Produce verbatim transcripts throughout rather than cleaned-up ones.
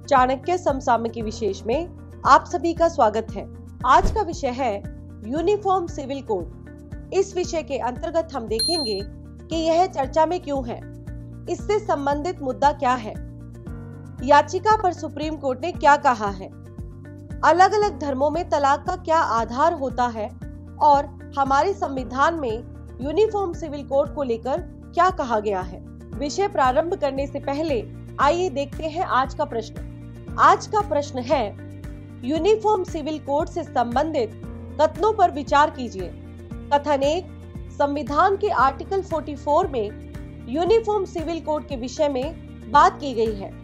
चाणक्य समसामयिकी विशेष में आप सभी का स्वागत है। आज का विषय है यूनिफॉर्म सिविल कोड। इस विषय के अंतर्गत हम देखेंगे कि यह चर्चा में क्यों है, इससे संबंधित मुद्दा क्या है, याचिका पर सुप्रीम कोर्ट ने क्या कहा है, अलग अलग धर्मों में तलाक का क्या आधार होता है और हमारे संविधान में यूनिफॉर्म सिविल कोड को लेकर क्या कहा गया है। विषय प्रारंभ करने से पहले आइए देखते हैं आज का प्रश्न। आज का प्रश्न है, यूनिफॉर्म सिविल कोड से संबंधित कथनों पर विचार कीजिए। कथन एक, संविधान के आर्टिकल चौवालीस में यूनिफॉर्म सिविल कोड के विषय में बात की गई है।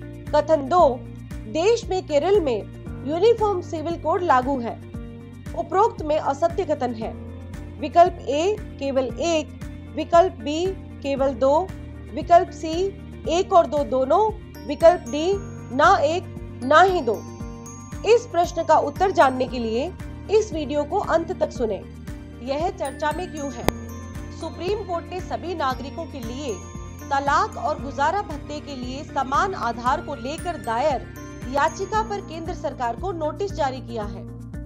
कथन दो, देश में केरल में यूनिफॉर्म सिविल कोड लागू है। उपरोक्त में असत्य कथन है। विकल्प ए केवल एक, विकल्प बी केवल दो, विकल्प सी एक और दो दोनों, विकल्प डी ना एक ना ही दो। इस प्रश्न का उत्तर जानने के लिए इस वीडियो को अंत तक सुने। यह चर्चा में क्यों है? सुप्रीम कोर्ट ने सभी नागरिकों के लिए तलाक और गुजारा भत्ते के लिए समान आधार को लेकर दायर याचिका पर केंद्र सरकार को नोटिस जारी किया है।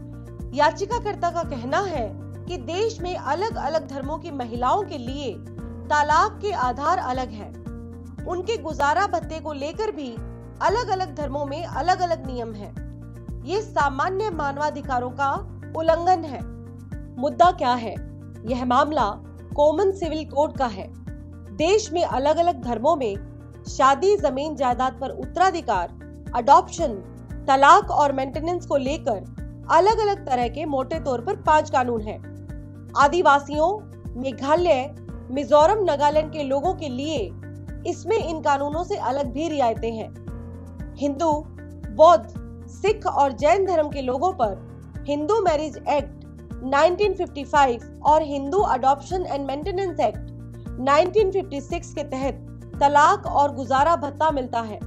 याचिकाकर्ता का कहना है कि देश में अलग अलग धर्मों की महिलाओं के लिए तलाक के आधार अलग हैं। उनके गुजारा भत्ते को लेकर भी अलग अलग धर्मों में अलग अलग नियम हैं। ये सामान्य मानवाधिकारों का उल्लंघन है। मुद्दा क्या है? यह मामला कॉमन सिविल कोड का है। देश में अलग अलग धर्मों में शादी, जमीन जायदाद पर उत्तराधिकार, अडॉप्शन, तलाक और मेंटेनेंस को लेकर अलग अलग तरह के मोटे तौर पर पांच कानून हैं। आदिवासियों, मेघालय, मिजोरम, नागालैंड के लोगों के लिए इसमें इन कानूनों से अलग भी रियायतें हैं। हिंदू, बौद्ध, सिख और जैन धर्म के लोगों पर हिंदू मैरिज एक्ट उन्नीस सौ पचपन और Hindu adoption and maintenance act उन्नीस सौ छप्पन के तहत तलाक और गुजारा भत्ता मिलता है।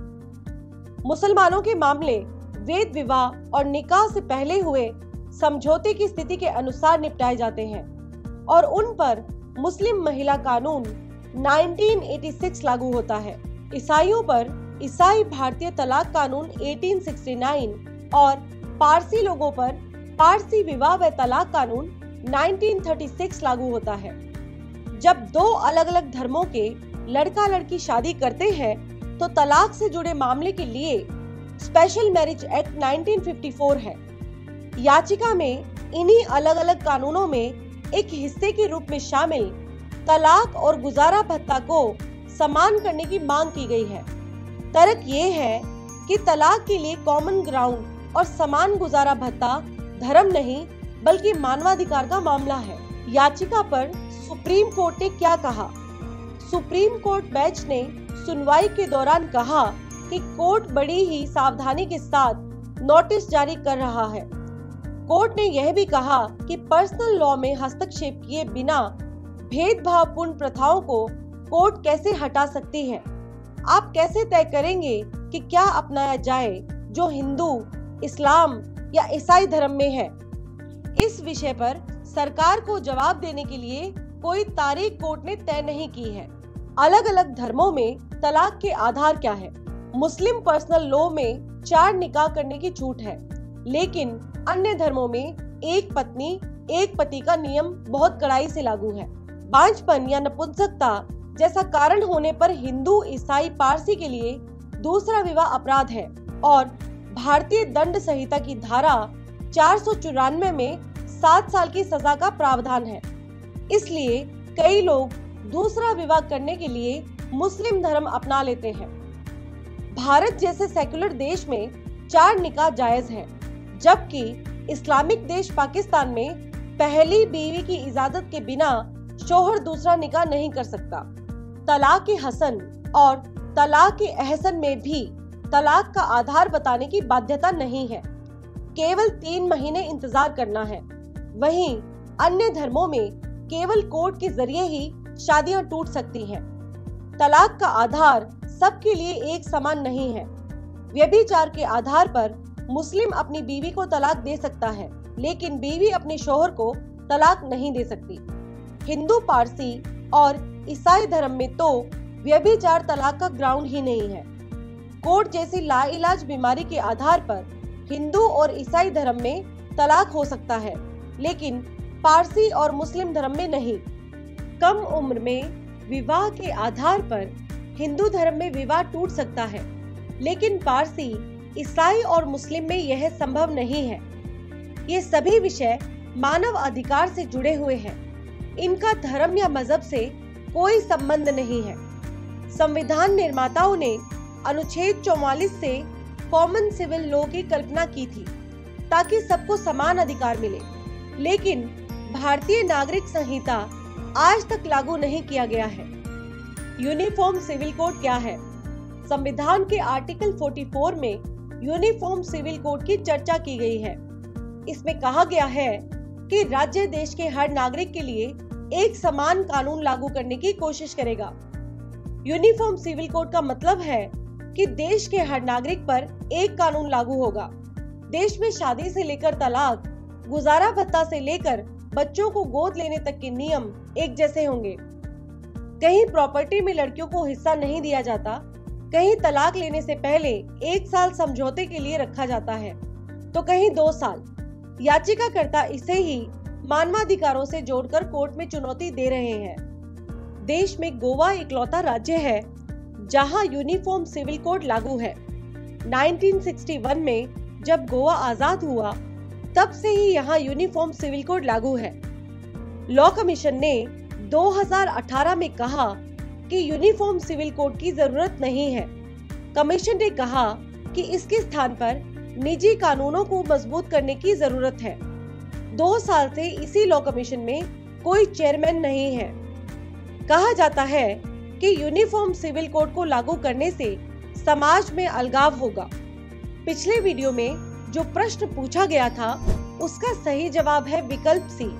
मुसलमानों के मामले वैध विवाह और निकाह से पहले हुए समझौते की स्थिति के अनुसार निपटाए जाते हैं और उन पर मुस्लिम महिला कानून उन्नीस सौ छियासी लागू होता है। ईसाइयों पर ईसाई भारतीय तलाक कानून अठारह सौ उनहत्तर और पारसी लोगों पर पारसी विवाह व तलाक कानून उन्नीस सौ छत्तीस लागू होता है। जब दो अलग अलग धर्मों के लड़का लड़की शादी करते हैं तो तलाक से जुड़े मामले के लिए स्पेशल मैरिज एक्ट उन्नीस सौ चौवन है। याचिका में इन्हीं अलग अलग कानूनों में एक हिस्से के रूप में शामिल तलाक और गुजारा भत्ता को समान करने की मांग की गई है। तर्क ये है कि तलाक के लिए कॉमन ग्राउंड और समान गुजारा भत्ता धर्म नहीं बल्कि मानवाधिकार का मामला है। याचिका पर सुप्रीम कोर्ट ने क्या कहा? सुप्रीम कोर्ट बेंच ने सुनवाई के दौरान कहा कि कोर्ट बड़ी ही सावधानी के साथ नोटिस जारी कर रहा है। कोर्ट ने यह भी कहा कि पर्सनल लॉ में हस्तक्षेप किए बिना भेदभावपूर्ण प्रथाओं को कोर्ट कैसे हटा सकती है। आप कैसे तय करेंगे कि क्या अपनाया जाए जो हिंदू, इस्लाम या ईसाई धर्म में है? इस विषय पर सरकार को जवाब देने के लिए कोई तारीख कोर्ट ने तय नहीं की है। अलग अलग धर्मों में तलाक के आधार क्या है? मुस्लिम पर्सनल लॉ में चार निकाह करने की छूट है, लेकिन अन्य धर्मों में एक पत्नी एक पति का नियम बहुत कड़ाई से लागू है। बांझपन या नपुंसकता जैसा कारण होने पर हिंदू, ईसाई, पारसी के लिए दूसरा विवाह अपराध है और भारतीय दंड संहिता की धारा चार सौ चौरानवे में सात साल की सजा का प्रावधान है। इसलिए कई लोग दूसरा विवाह करने के लिए मुस्लिम धर्म अपना लेते हैं। भारत जैसे सेक्युलर देश में चार निकाह जायज है, जबकि इस्लामिक देश पाकिस्तान में पहली बीवी की इजाजत के बिना शौहर दूसरा निकाह नहीं कर सकता। तलाक के हसन और तलाक के अहसन में भी तलाक का आधार बताने की बाध्यता नहीं है, केवल तीन महीने इंतजार करना है। वहीं अन्य धर्मों में केवल कोर्ट के जरिए ही शादियां टूट सकती हैं। तलाक का आधार सबके लिए एक समान नहीं है। व्यभिचार के आधार पर मुस्लिम अपनी बीवी को तलाक दे सकता है, लेकिन बीवी अपने शौहर को तलाक नहीं दे सकती। हिंदू, पारसी और ईसाई धर्म में तो व्यभिचार तलाक का ग्राउंड ही नहीं है। कोर्ट जैसी लाइलाज बीमारी के आधार पर हिंदू और ईसाई धर्म में तलाक हो सकता है, लेकिन पारसी और मुस्लिम धर्म में नहीं। कम उम्र में विवाह के आधार पर हिंदू धर्म में विवाह टूट सकता है, लेकिन पारसी, ईसाई और मुस्लिम में यह संभव नहीं है। ये सभी विषय मानव अधिकार से जुड़े हुए हैं। इनका धर्म या मजहब से कोई संबंध नहीं है। संविधान निर्माताओं ने अनुच्छेद चौवालीस से कॉमन सिविल लॉ की कल्पना की थी ताकि सबको समान अधिकार मिले, लेकिन भारतीय नागरिक संहिता आज तक लागू नहीं किया गया है। यूनिफॉर्म सिविल कोड क्या है? संविधान के आर्टिकल चौवालीस में यूनिफॉर्म सिविल कोड की चर्चा की गई है। इसमें कहा गया है कि राज्य देश के हर नागरिक के लिए एक समान कानून लागू करने की कोशिश करेगा। यूनिफॉर्म सिविल कोड का मतलब है कि देश के हर नागरिक पर एक कानून लागू होगा। देश में शादी से लेकर तलाक, गुजारा भत्ता से लेकर बच्चों को गोद लेने तक के नियम एक जैसे होंगे। कहीं प्रॉपर्टी में लड़कियों को हिस्सा नहीं दिया जाता, कहीं तलाक लेने से पहले एक साल समझौते के लिए रखा जाता है, तो कहीं दो साल। याचिकाकर्ता इसे ही मानवाधिकारों से जोड़कर कोर्ट में चुनौती दे रहे हैं। देश में गोवा इकलौता राज्य है जहां यूनिफॉर्म सिविल कोड लागू है। उन्नीस सौ इकसठ में जब गोवा आजाद हुआ, तब से ही यहां यूनिफॉर्म सिविल कोड लागू है। लॉ कमीशन ने दो हज़ार अठारह में कहा कि यूनिफॉर्म सिविल कोड की जरूरत नहीं है। कमीशन ने कहा कि इसके स्थान पर निजी कानूनों को मजबूत करने की जरूरत है। दो साल से इसी लॉ कमीशन में कोई चेयरमैन नहीं है। कहा जाता है कि यूनिफॉर्म सिविल कोड को लागू करने से समाज में अलगाव होगा। पिछले वीडियो में जो प्रश्न पूछा गया था, उसका सही जवाब है विकल्प सी।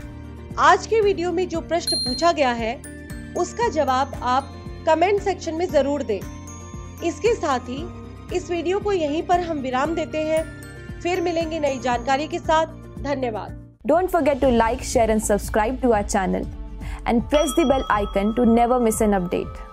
आज के वीडियो में जो प्रश्न पूछा गया है, उसका जवाब आप कमेंट सेक्शन में जरूर दें। इसके साथ ही इस वीडियो को यहीं पर हम विराम देते हैं। फिर मिलेंगे नई जानकारी के साथ। धन्यवाद। Don't forget to like, share and subscribe to our channel and press the bell icon to never miss an update.